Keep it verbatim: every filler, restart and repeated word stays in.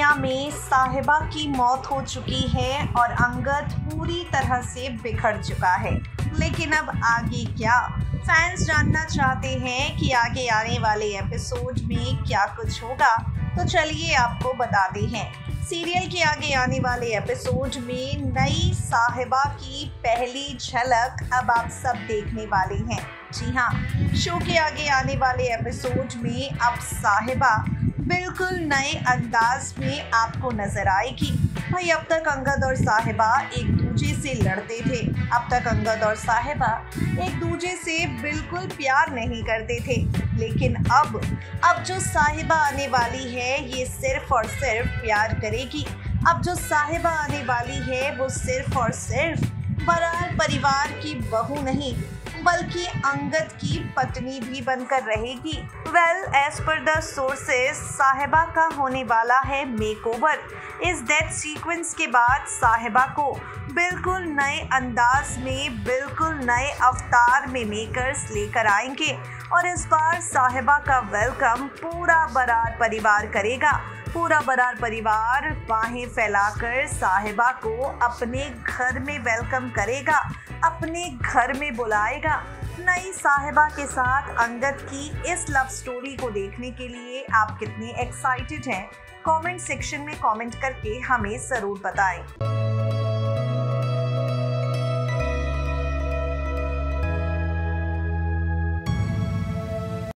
दुनिया में साहिबा की मौत हो चुकी है और अंगद पूरी तरह से बिखर चुका है। लेकिन अब आगे क्या? फैंस जानना चाहते हैं कि आगे आने वाले एपिसोड में क्या कुछ होगा, तो चलिए आपको बताते हैं। सीरियल के आगे आने वाले एपिसोड में नई साहिबा की पहली झलक अब आप सब देखने वाले हैं। जी हाँ, शो के आगे आने वाले एपिसोड में अब साहिबा बिल्कुल नए अंदाज में आपको नजर आएगी। भाई, अब तक अंगद और साहिबा एक दूसरे से लड़ते थे। अब तक अंगद और साहिबा एक दूसरे से बिल्कुल प्यार नहीं करते थे। लेकिन अब अब जो साहिबा आने वाली है, ये सिर्फ और सिर्फ प्यार करेगी। अब जो साहिबा आने वाली है, वो सिर्फ और सिर्फ बरार परिवार की बहू नहीं, बल्कि अंगद की पत्नी भी बनकर रहेगी। Well, as per the sources, साहिबा का होने वाला है मेकओवर। इस डेथ सीक्वेंस के बाद साहिबा को बिल्कुल नए अंदाज में, बिल्कुल नए अवतार में मेकर्स लेकर आएंगे और इस बार साहिबा का वेलकम पूरा बरार परिवार करेगा। पूरा बरार परिवार बाहें फैलाकर साहिबा को अपने घर में वेलकम करेगा, अपने घर में बुलाएगा। नई साहिबा के साथ अंगद की इस लव स्टोरी को देखने के लिए आप कितने एक्साइटेड हैं? कमेंट सेक्शन में कमेंट करके हमें ज़रूर बताएं।